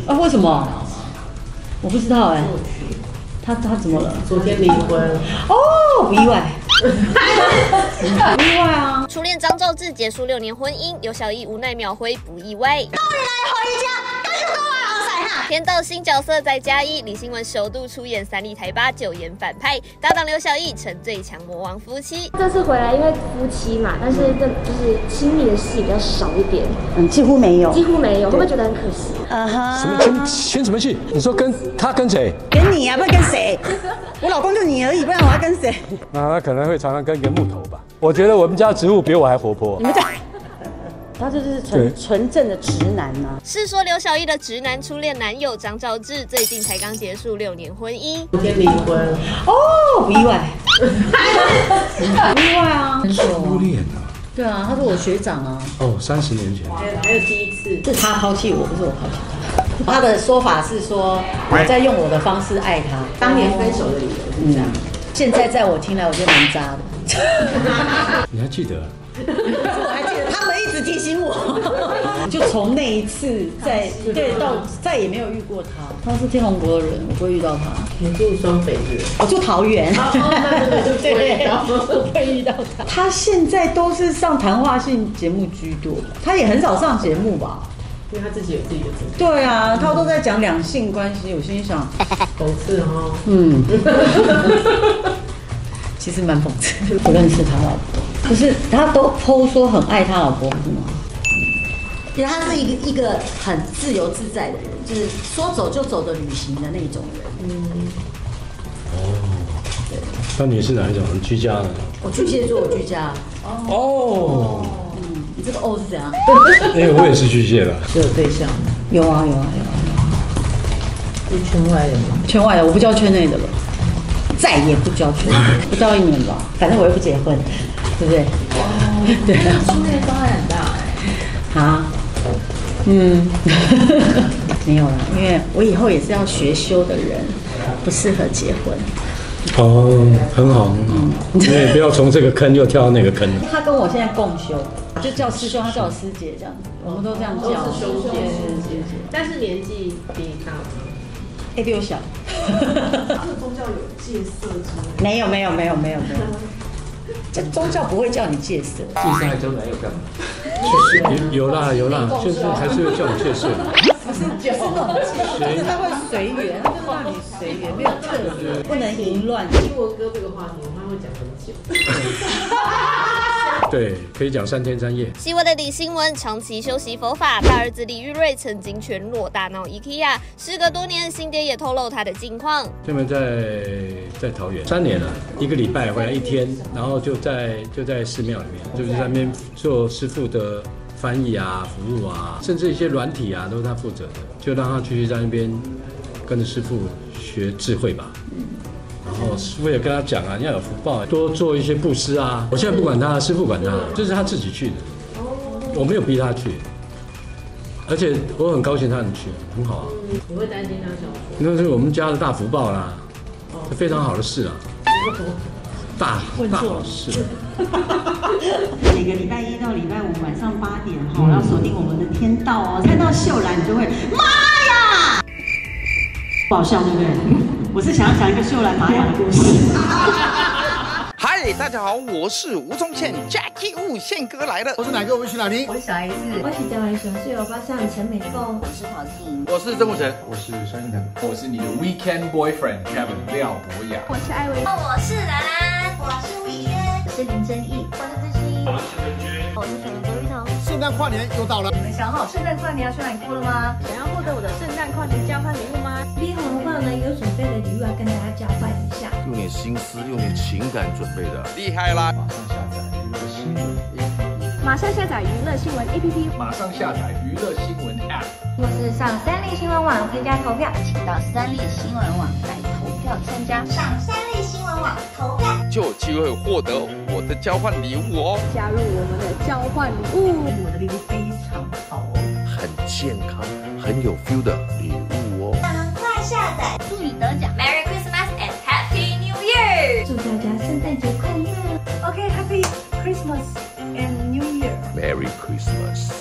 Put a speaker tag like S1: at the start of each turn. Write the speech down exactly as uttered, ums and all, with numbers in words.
S1: 啊？为什么？我不知道哎、欸。他他怎么了？
S2: 昨天离婚。
S1: 哦，不意外。不意外啊！
S3: 初恋张兆志结束六年婚姻，刘小艺无奈秒回不意外。
S4: 到底来回家，跟着我往塞哈。
S3: 天道新角色在嘉义，李新文首度出演三立台八九演反派，搭档刘小艺成最强魔王夫妻。
S5: 这次回来因为夫妻嘛，但是这就是亲密的戏比较少一点，
S1: 嗯，几乎没有，
S5: 几乎没有，会不会觉得很可惜？
S1: 啊哈。
S6: 什么亲亲什么戏？你说跟他跟谁？
S1: 跟你啊，不然跟谁？我老公就你而已，不然我要跟谁？
S6: 啊，他可能会常常跟一个木头吧。我觉得我们家植物比我还活泼。
S1: 你们家，他这就是纯纯正的直男呐、啊。
S3: 是说刘小艺的直男初恋男友张兆志最近才刚结束六年婚姻，
S2: 昨天离婚。
S1: 哦，不意外。不意外啊。
S6: 初恋啊。
S1: 对啊，他是我学长啊。
S6: 哦，三十年前。
S2: 还有还有第一次，
S1: 是他抛弃我，不是我抛弃他。他的说法是说，我在用我的方式爱他。
S2: 当年分手的理由是这样。
S1: 嗯、现在在我听来，我觉得蛮渣的。
S6: 你还记得？
S1: 我还记得，他们一直提醒我。就从那一次再对到再也没有遇过他。他是天龙国的人，我不会遇到他。
S2: 你住双北是？
S1: 我住桃园。
S2: 哦，那对对对，
S1: 我不会遇到他。他现在都是上谈话性节目居多，他也很少上节目吧？
S2: 因为他自己有自己的节目。
S1: 对啊，他都在讲两性关系，我心想，
S2: 讽刺哦。
S1: 嗯。其实蛮讽刺，不认识他老婆，可是他都po说很爱他老婆，是吗？因为他是一个一个很自由自在的人，就是说走就走的旅行的那种人。嗯。
S6: 哦。对。那你是哪一种？居家的？
S1: 我巨蟹座，我居家。
S6: 哦。
S1: 嗯，你这个哦是怎样？
S6: 因为我也是巨蟹的。
S1: 是有对象？有啊有啊有啊有啊。
S2: 是圈外的吗？
S1: 圈外的，我不交圈内的了。再也不交圈，不到一年吧，反正我又不结婚，对不对？哦，对啊。
S2: 圈内伤害很大哎。
S1: 啊？嗯，没有了，因为我以后也是要学修的人，不适合结婚。
S6: 哦，很好很好，你也不要从这个坑又跳到那个坑。
S1: 他跟我现在共修，就叫师兄，他叫我师姐这样子，我们都这样叫。
S2: 都是兄姐，师姐，但是年纪比你大吗？
S1: 哎，比我小。
S2: 这个宗教有戒色之类？
S1: 没有没有没有没有没有，这宗教不会叫你戒色。
S7: 戒色还交男友干嘛？
S6: 有有啦有啦，就是还是会叫你戒色。
S1: 不是就是那种戒，就是他会随缘，他就是让你随缘，没有特别，不能淫乱。
S2: 听我哥这个话题，我妈会讲很久。
S6: 对，可以讲三天三夜。
S3: 戏外的李新文长期修习佛法，大儿子李玉瑞曾经全裸大闹 IKEA， 时隔多年，新爹也透露他的近况。
S6: 他们在在桃园三年了，一个礼拜回来一天，然后就在就在寺庙里面，就是在那边做师父的翻译啊、服务啊，甚至一些软体啊都是他负责的，就让他继续在那边跟着师父学智慧吧。然后师父也跟他讲啊，你要有福报，多做一些布施啊。我现在不管他，师父管他，这是他自己去的，我没有逼他去，而且我很高兴他能去，很好啊。
S2: 你会担心他想说？
S6: 那是我们家的大福报啦，是非常好的事啊，大大好事。
S8: 每个礼拜一到礼拜五晚上八点哈，要锁定我们的天道哦。看到秀兰，你就会妈呀，不好笑对不对？我是想要讲一个秀兰玛雅的故事。
S9: 嗨，大家好，我是吴宗宪 ，Jackie Wu 宪哥来了。
S10: 我是哪个？我是哪里？
S5: 我是小 S， 我是台湾熊市有发向陈美凤，我是陶晶，
S9: 我是郑富成，
S7: 我是萧敬腾，我是你的 Weekend Boyfriend Kevin 廖博雅，
S5: 我是艾薇，
S4: 我是兰兰，我是魏轩，
S5: 我是林正义，
S4: 我是志熙，
S5: 我是文君，我是陈卓玉彤。
S10: 圣诞跨年又到了，
S5: 你们想好圣诞跨年要去哪里过了吗？
S3: 想要获得我的圣诞跨年交换礼物吗？
S5: 立红的话呢，有准备的礼物要跟大家交换一下，
S9: 用点心思，用点情感准备的，厉害啦！
S7: 马上下载娱乐新闻 A P P，
S5: 马上下载娱乐新闻 A P P，
S7: 马上下载娱乐新闻 App，
S5: 或是上三立新闻网参加投票，请到三立新闻网来投票参加，
S4: 上三立新闻网投票，
S9: 就有机会获得我的交换礼物哦！
S7: 加入我们的交换礼物，
S8: 我的礼物非常好哦，
S9: 很健康、很有 feel 的礼物哦！
S4: 赶快下载，祝你得奖 ！Merry Christmas and Happy New Year！
S5: 祝大家圣诞节快乐 ！OK，Happy Christmas and New Year！
S9: Merry Christmas。